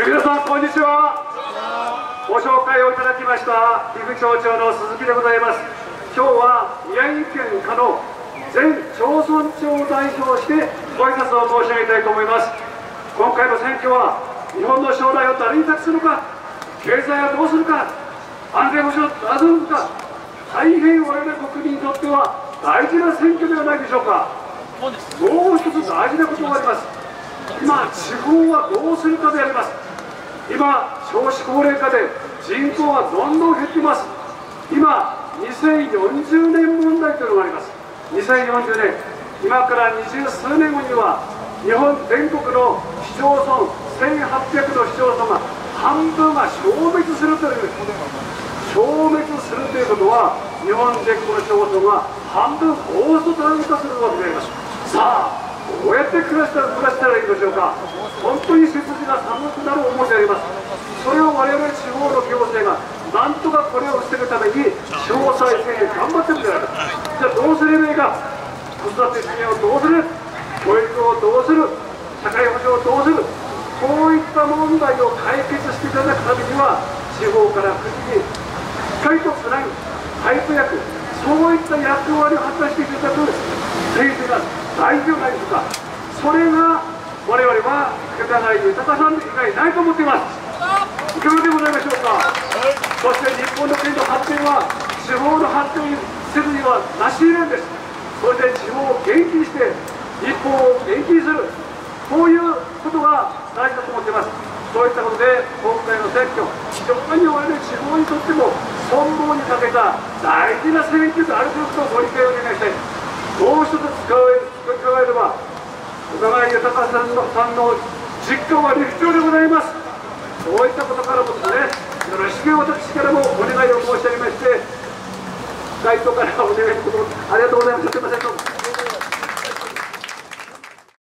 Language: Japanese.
皆さんこんにちは。ご紹介をいただきました岐阜町長の鈴木でございます。今日は宮城県下の全町村長を代表してご挨拶を申し上げたいと思います。今回の選挙は日本の将来を誰に託すのか、経済はどうするか、安全保障はどうするか、大変我々国民にとっては大事な選挙ではないでしょうか。もう一つ大事なことがあります。今、地方はどうするかであります。今、少子高齢化で人口はどんどん減っています。今、2040年問題というのがあります。2040年、今から20数年後には、日本全国の市町村、1800の市町村が半分が消滅するという、消滅するということは、日本全国の市町村が半分ゴーストタウン化するわけであります。さあ、どうやって暮らしたらいいのでしょうか。本当に背筋が寒くなる思いであります。それを我々地方の行政がなんとかこれを防ぐために地方再生で頑張ってるんであります。じゃあどうすればいいか。子育て支援をどうする、教育をどうする、社会保障をどうする、こういった問題を解決していただくためには、地方から国にしっかりとつなぐパイプ役、そういった役割を果たしていただく政治が大事ではないでしょうか。それが我々は世田谷豊さん以外ないと思っています。いかがでございましょうか。そして日本の国の発展は地方の発展をせずにはなし得るんです。それで地方を元気にして日本を元気にする、こういうことが大事だと思っています。そういったことで今回の選挙、非常に我々地方にとっても存亡にかけた大事な選挙であるということをご理解をお願いしたい。もう一つ伺えれば、小川豊さんの実感は必要でございます。そういったことからもですね、よろしく私からもお願いを申し上げまして、街頭からお願いすること、ありがとうございます。